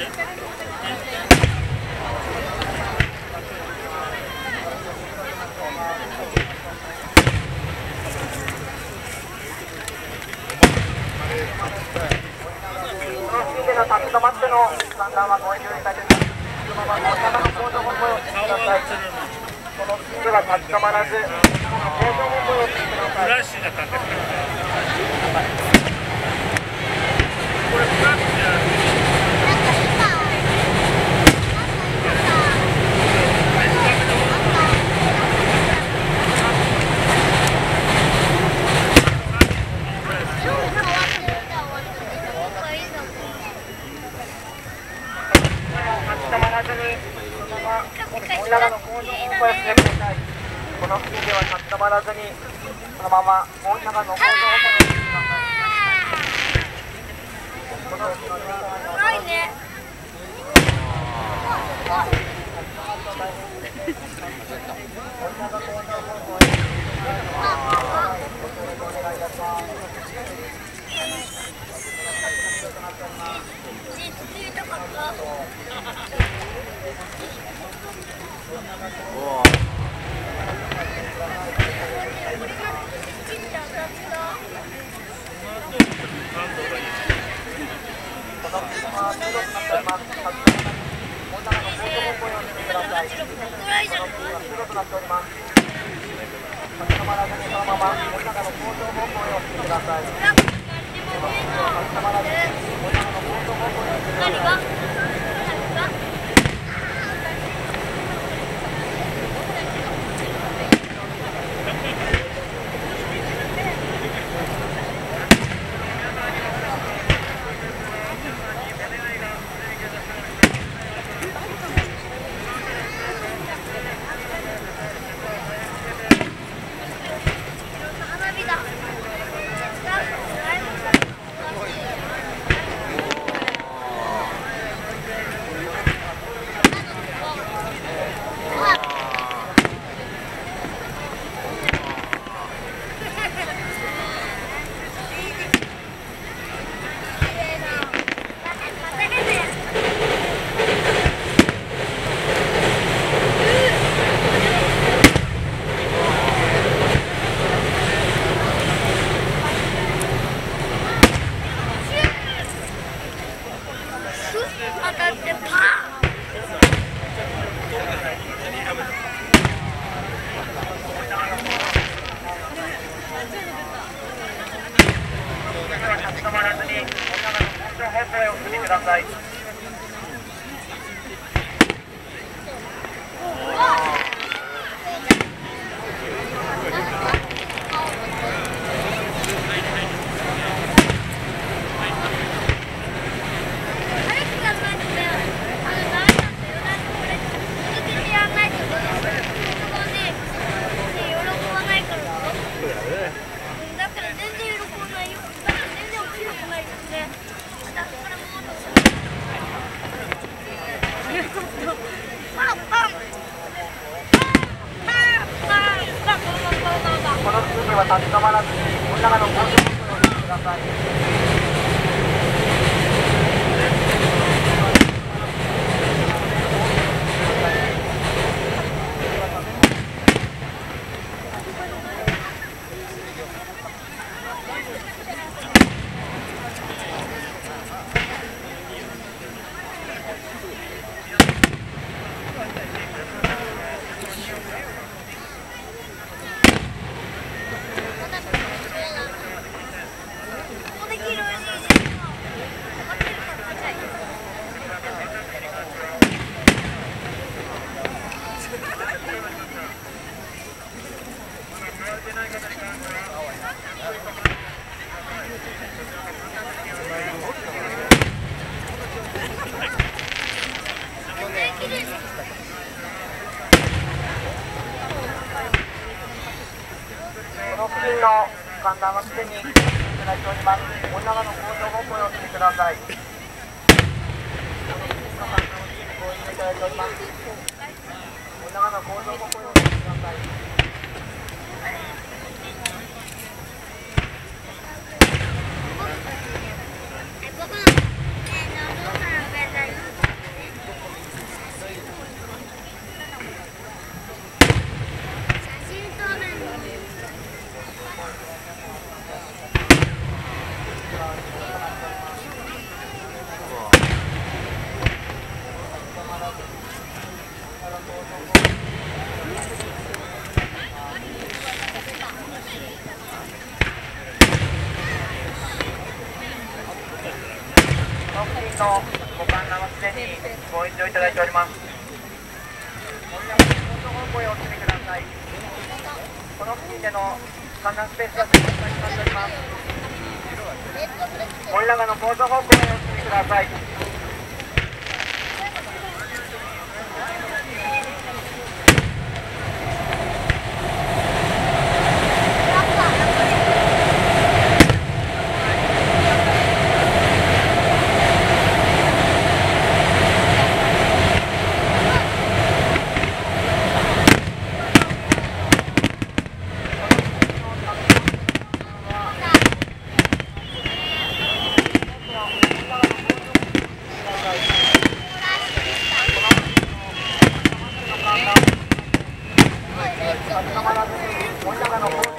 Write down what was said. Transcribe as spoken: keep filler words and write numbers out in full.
立ち止まっての観覧はご遠慮いただきます。そのままお茶の行動も声をしてください。この付近では立ち止まらず、行動も声をしてください。フラッシュだったんですか。これフラッシュじゃない。この付近では立ち止まらずに、そのまま大分の行動を行ってください。この付近のすごいね。立ち止まらずに、この中の高速道路をしてください。この付近の観覧はすでにいただいております。お長の交渉方向へお進みください。この付近の観覧はすでにご入れいただいております。お長の交渉方向へお進みください。 僕の、えー、お父さんの携帯乗いただいております。本日本へお進みください。この付近での観覧スペースが設置されております。森永の高速方向へお進みください。森永の